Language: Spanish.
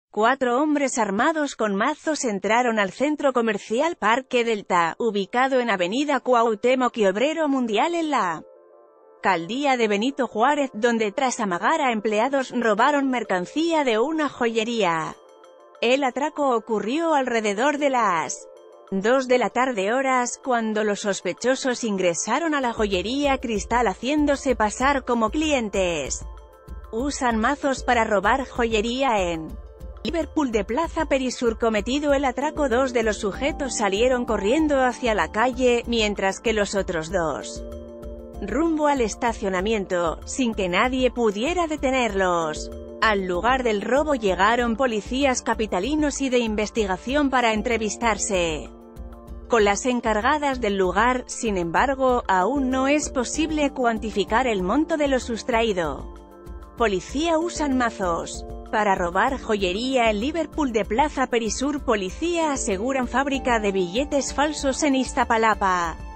4 hombres armados con mazos entraron al centro comercial Parque Delta, ubicado en Avenida Cuauhtémoc y Obrero Mundial en la alcaldía de Benito Juárez, donde tras amagar a empleados robaron mercancía de una joyería. El atraco ocurrió alrededor de las 2 de la tarde horas, cuando los sospechosos ingresaron a la joyería Cristal haciéndose pasar como clientes. Usan mazos para robar joyería en Liverpool de Plaza Perisur. Cometido el atraco, 2 de los sujetos salieron corriendo hacia la calle, mientras que los otros 2 rumbo al estacionamiento, sin que nadie pudiera detenerlos. Al lugar del robo llegaron policías capitalinos y de investigación para entrevistarse con las encargadas del lugar. Sin embargo, aún no es posible cuantificar el monto de lo sustraído. Policía usan mazos para robar joyería en Liverpool de Plaza Perisur. Policía aseguran fábrica de billetes falsos en Iztapalapa.